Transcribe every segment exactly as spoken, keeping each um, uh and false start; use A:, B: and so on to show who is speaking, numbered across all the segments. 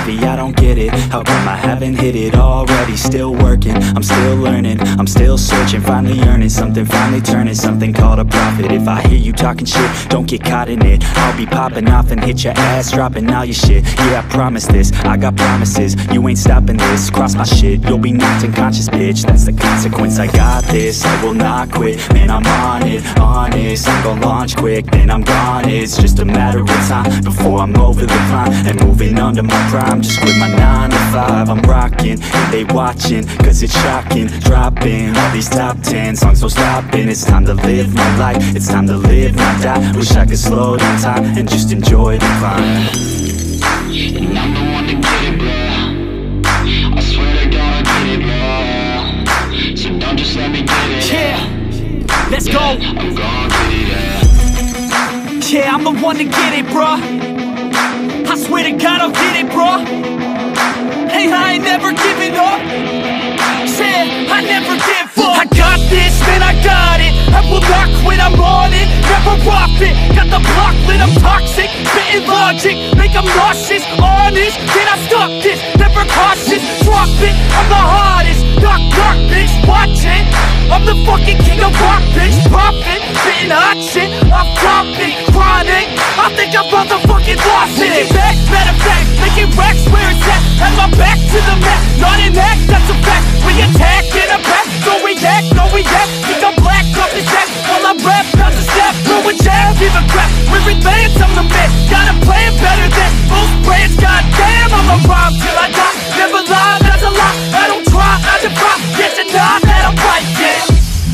A: heavy, I don't get it. How come I haven't hit it already? Still working, I'm still learning, I'm still searching, finally earning something, finally turning something called a profit. If I hear you talking shit, don't get caught in it. I'll be popping off and hit your ass, dropping all your shit. Yeah, I promise this, I got promises, you ain't stopping this. Cross my shit, you'll be knocked unconscious, bitch. That's the consequence, I got this, I will not quit. Man, I'm on it, honest, I'm gon' launch quick, then I'm gone. It's just a matter of time before I'm over the climb and moving under my prime. Just quit my nine to five, I'm rocking, and they watching, cause it's shocking. Dropping all these top ten songs, no stopping. It's time to live my life, it's time to live, not die. Wish I could slow down time and just enjoy the climb.
B: And I'm the one to get it, bro. I swear to God I get it, bro. So don't just let me get it.
C: Yeah, let's
B: yeah,
C: go.
B: I'm gon' get it, yeah.
C: Yeah, I'm the one to get it, bro. I swear to God I'll get it, bro. Hey, I ain't never giving up. Said I never give up. I got this, man, I got it. I will not quit, I'm on it. Never off it. Got the block lit, I'm toxic. Spitting logic, make them nauseous. Honest, can I stop this? Never cautious, drop it. I'm the hardest. Knock, knock, bitch, watch it. I'm the fucking king of rock, bitch. Poppin', spitting hot shit. I'm topic, chronic. I think I'm motherfucking lost it. Making back, matter of fact, making racks where it's at. Have my back to the mat, not an act, that's a fact. We attack in a back, so we act, no we act. Think I'm black, up his act, while I rap, not a snap. Throw a jab, give a crap, we're advanced, I'm the man. Got a plan better than most brands, goddamn. I'm a rhyme till I die, never lie, that's a lie. I don't try, I defy, yes and nah, that I'm right, yeah.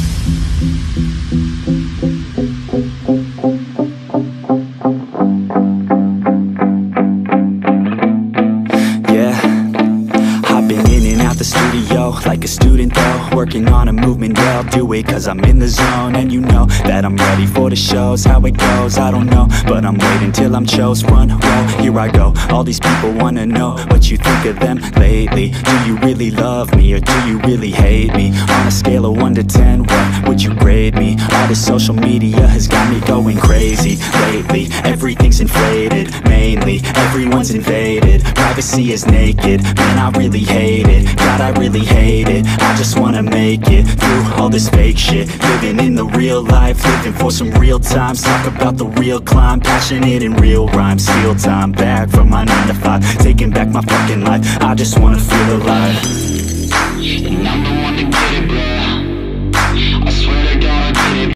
A: The studio, like a student though, working on a movement, yeah, I'll do it cause I'm in the zone. And you know that I'm ready for the shows. How it goes, I don't know, but I'm waiting till I'm chose. Front row, here I go. All these people wanna know what you think of them lately. Do you really love me, or do you really hate me? On a scale of one to ten, what would you grade me? All this social media has got me going crazy lately. Everything's inflated, mainly, everyone's invaded. Privacy is naked, man, I really hate it. God, I really hate it. I just wanna make it through all this fake shit. Living in the real life, living for some real times. Talk about the real climb, passionate in real rhymes. Steal time back from my nine to five, taking back my fucking life. I just wanna feel alive.